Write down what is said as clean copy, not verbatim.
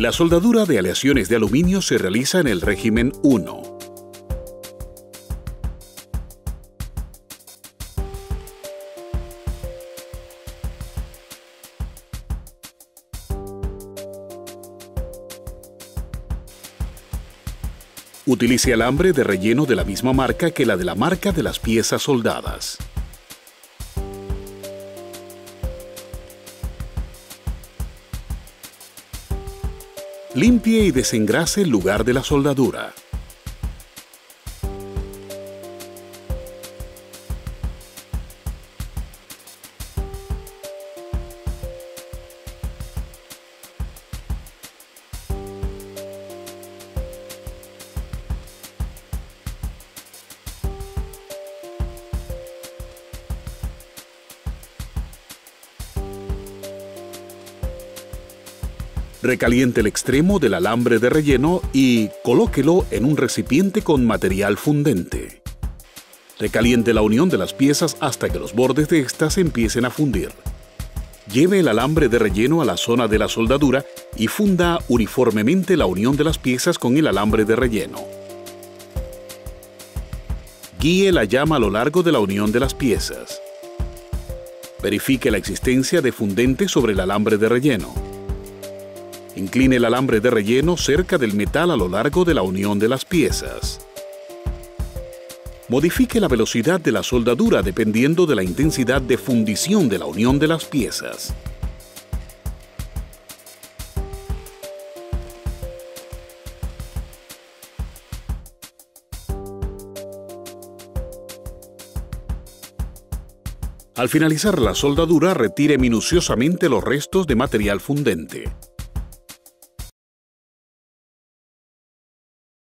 La soldadura de aleaciones de aluminio se realiza en el régimen 1. Utilice alambre de relleno de la misma marca que la de la marca de las piezas soldadas. Limpie y desengrase el lugar de la soldadura. Recaliente el extremo del alambre de relleno y colóquelo en un recipiente con material fundente. Recaliente la unión de las piezas hasta que los bordes de estas empiecen a fundir. Lleve el alambre de relleno a la zona de la soldadura y funda uniformemente la unión de las piezas con el alambre de relleno. Guíe la llama a lo largo de la unión de las piezas. Verifique la existencia de fundente sobre el alambre de relleno. Incline el alambre de relleno cerca del metal a lo largo de la unión de las piezas. Modifique la velocidad de la soldadura dependiendo de la intensidad de fundición de la unión de las piezas. Al finalizar la soldadura, retire minuciosamente los restos de material fundente.